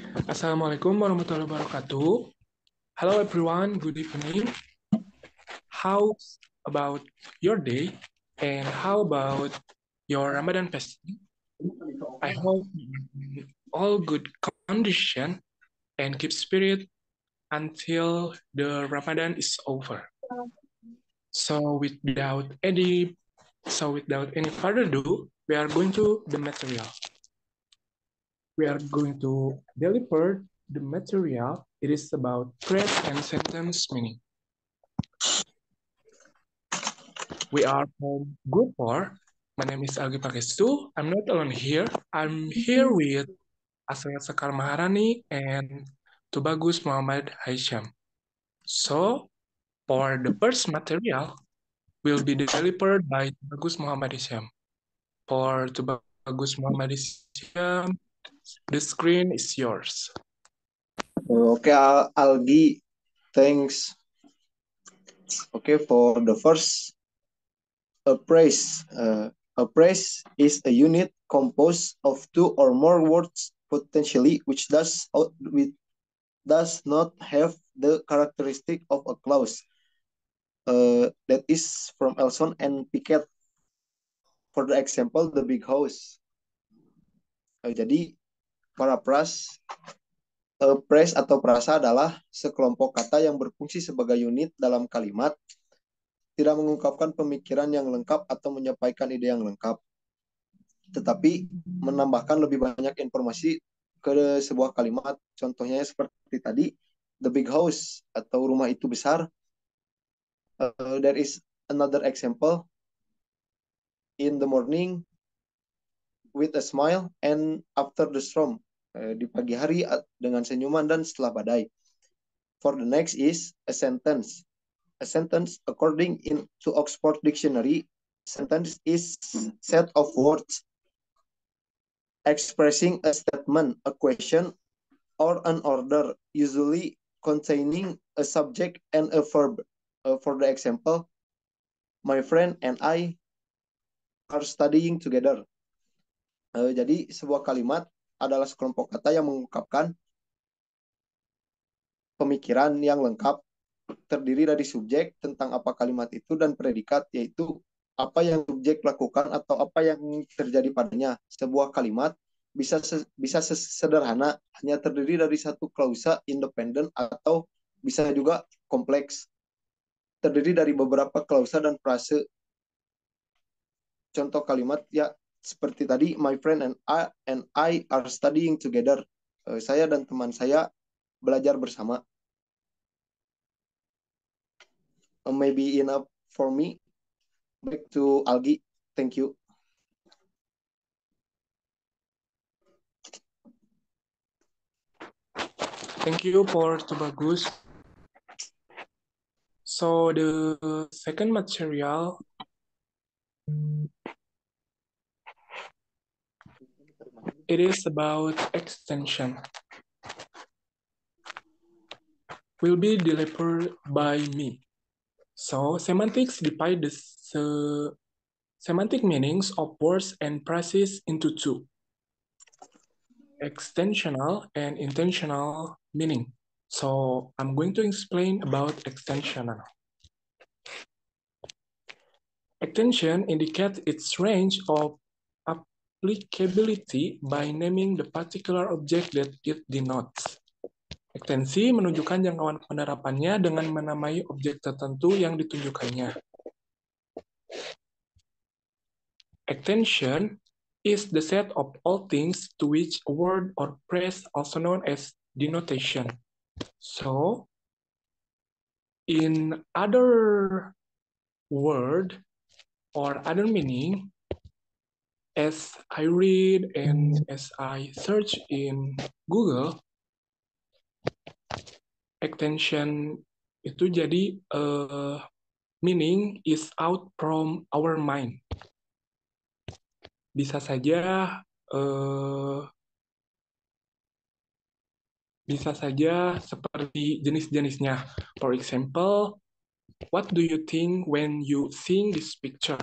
Assalamualaikum warahmatullahi wabarakatuh. Hello everyone, good evening. How about your day? And how about your Ramadan fasting? I hope you're in all good condition and keep spirit until the Ramadan is over. So without any further ado, we are going to the material. We are going to deliver the material. It is about phrase and sentence meaning. We are from Group 4. My name is Algi Pakestu. I'm not alone here. I'm here with Asria Sekar Maharani and Tubagus Muhammad Haisham. So, for the first material, will be delivered by Tubagus Muhammad Haisham. For Tubagus Muhammad Haisham, the screen is yours. Okay, Algi, thanks. Okay, for the first, appraise. Appraise is a unit composed of two or more words potentially, which does not have the characteristic of a clause. That is from Elson and Piquet. For the example, the big house. Jadi, paraphrase phrase atau frasa adalah sekelompok kata yang berfungsi sebagai unit dalam kalimat, tidak mengungkapkan pemikiran yang lengkap atau menyampaikan ide yang lengkap, tetapi menambahkan lebih banyak informasi ke sebuah kalimat. Contohnya seperti tadi, the big house atau rumah itu besar. There is another example, in the morning with a smile and after the storm. Di pagi hari dengan senyuman dan setelah badai. For the next is a sentence. A sentence, according to Oxford Dictionary, sentence is set of words expressing a statement, a question, or an order, usually containing a subject and a verb. For the example, my friend and I are studying together. Jadi sebuah kalimat adalah sekelompok kata yang mengungkapkan pemikiran yang lengkap, terdiri dari subjek tentang apa kalimat itu dan predikat, yaitu apa yang subjek lakukan atau apa yang terjadi padanya. Sebuah kalimat bisa sederhana, hanya terdiri dari satu klausa independen, atau bisa juga kompleks, terdiri dari beberapa klausa dan frase. Contoh kalimat ya seperti tadi, my friend and I are studying together. Saya dan teman saya belajar bersama. Maybe enough for me. Back to Algi. Thank you. Thank you for Tubagus. So the second material it is about extension. Will be delivered by me. So semantics divide the semantic meanings of words and phrases into two: extensional and intentional meaning. So I'm going to explain about extensional. Extension indicates its range of applicability by naming the particular object that it denotes. Ekstensi menunjukkan jangkauan penerapannya dengan menamai objek tertentu yang ditunjukkannya. Extension is the set of all things to which a word or phrase, also known as denotation. So, in other word or other meaning, as I read and as I search in Google, extension itu jadi meaning is out from our mind. Bisa saja seperti jenis-jenisnya. For example, what do you think when you see this picture?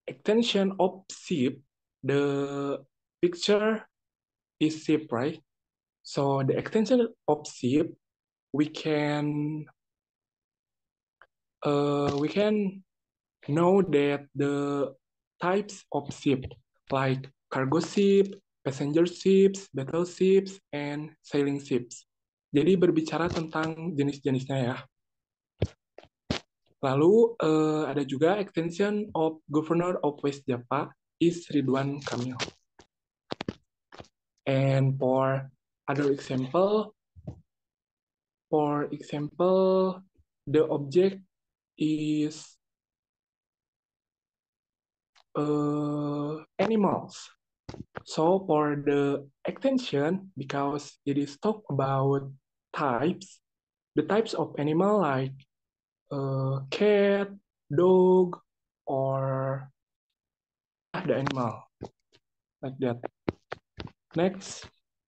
extension of ship, the picture is ship, right? So the extension of ship, we can know that the types of ship like cargo ship, passenger ships, battle ships, and sailing ships. Jadi berbicara tentang jenis-jenisnya ya. Lalu ada juga extension of Governor of West Java is Ridwan Kamil. And for other example, the object is animals. So for the extension, because it is talk about types, the types of animal like cat, dog, or the animal like that. Next.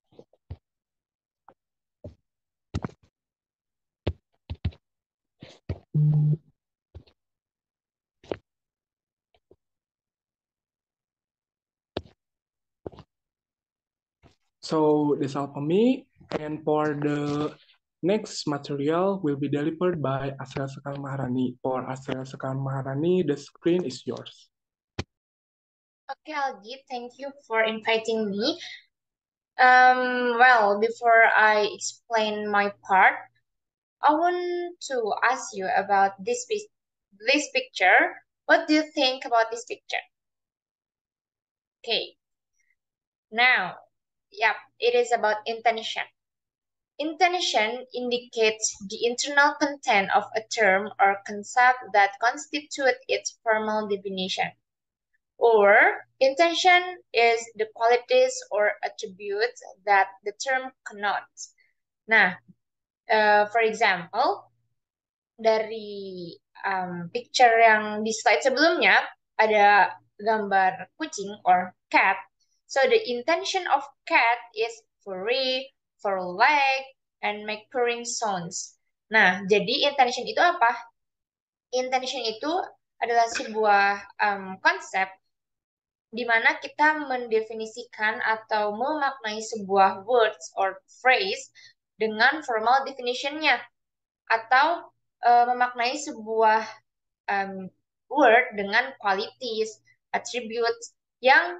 So that's all for me. And for the next material will be delivered by Asrel Sekar Maharani. For Asrel Sekar Maharani, the screen is yours. Okay, Algi, thank you for inviting me. Well, before I explain my part, I want to ask you about this picture. What do you think about this picture? Okay, now, yep, it is about intention. Intention indicates the internal content of a term or concept that constitute its formal definition. Or intention is the qualities or attributes that the term connotes. Nah, for example, dari picture yang di slide sebelumnya ada gambar kucing or cat. So the intention of cat is furry, fur leg, and make purring sounds. Nah, jadi intention itu apa? Intention itu adalah sebuah konsep di mana kita mendefinisikan atau memaknai sebuah words or phrase dengan formal definition-nya atau memaknai sebuah word dengan qualities, attributes yang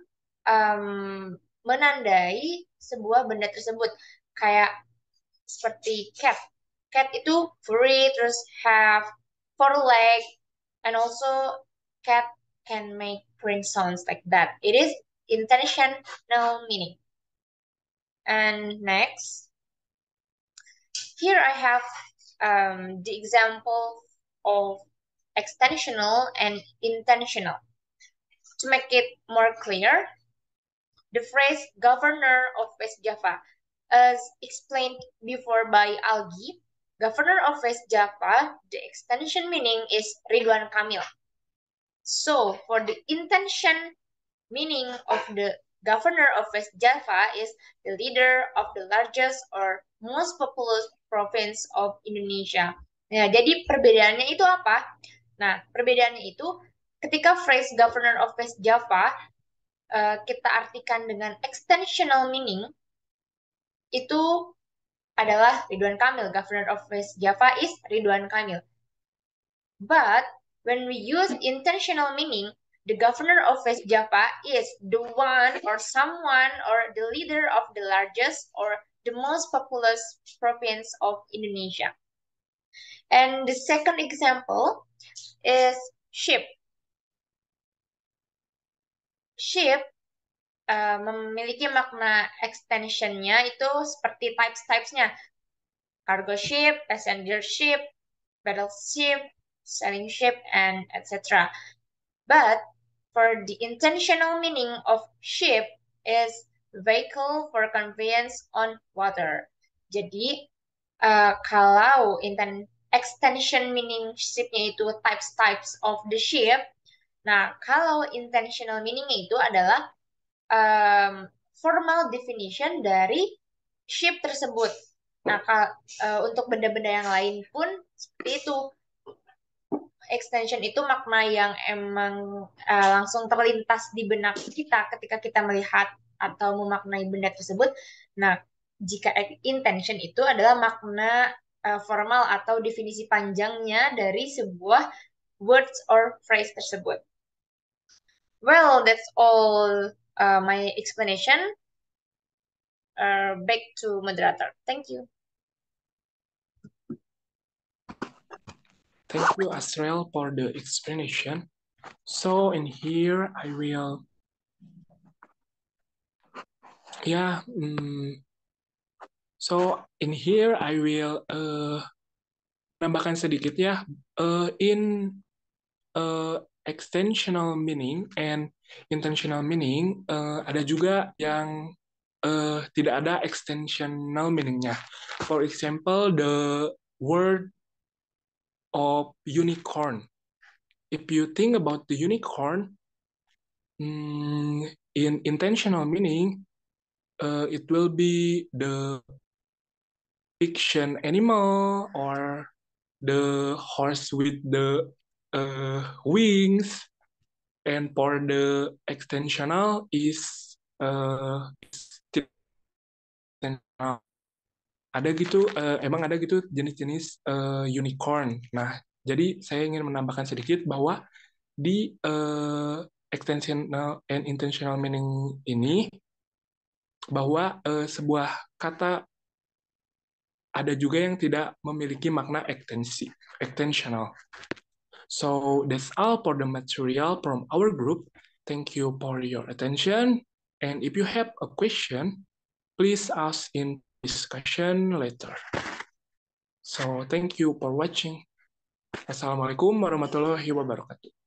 menandai sebuah benda tersebut. Kayak seperti cat. Cat itu furry, terus have four leg, and also cat can make purring sounds like that. It is intentional meaning. And next, here I have the example of extensional and intentional. To make it more clear, the phrase governor of West Java, as explained before by Algi, governor of West Java, the extension meaning is Ridwan Kamil. So for the intention meaning of the governor of West Java is the leader of the largest or most populous province of Indonesia. Nah, jadi perbedaannya itu apa? Nah, perbedaannya itu ketika phrase governor of West Java kita artikan dengan extensional meaning, itu adalah Ridwan Kamil. Governor of West Java is Ridwan Kamil. But when we use intentional meaning, the governor of West Java is the one or someone or the leader of the largest or the most populous province of Indonesia. And the second example is ship. Ship memiliki makna extensionnya itu seperti types-typesnya. Cargo ship, passenger ship, battleship, sailing ship, and etc. But for the intentional meaning of ship is vehicle for conveyance on water. Jadi kalau extension meaning shipnya itu types of the ship, nah kalau intentional meaningnya itu adalah formal definition dari ship tersebut. Nah, untuk benda-benda yang lain pun seperti itu. extension itu makna yang emang langsung terlintas di benak kita ketika kita melihat atau memaknai benda tersebut. Nah, jika intention itu adalah makna formal atau definisi panjangnya dari sebuah words or phrase tersebut. Well, that's all my explanation. Back to moderator. Thank you. Thank you, Astral, for the explanation. So in here, I will, so in here, I will nambahkan sedikit ya, in extensional meaning and intentional meaning, ada juga yang tidak ada extensional meaningnya. For example, the word of unicorn. If you think about the unicorn, in intentional meaning, it will be the fiction animal or the horse with the wings. And for the extensional is ada gitu, emang ada gitu jenis-jenis unicorn. Nah, jadi saya ingin menambahkan sedikit bahwa di extensional and intentional meaning ini, bahwa sebuah kata ada juga yang tidak memiliki makna extensional. So that's all for the material from our group. Thank you for your attention. And if you have a question, please ask in discussion later. So thank you for watching. Assalamualaikum warahmatullahi wabarakatuh.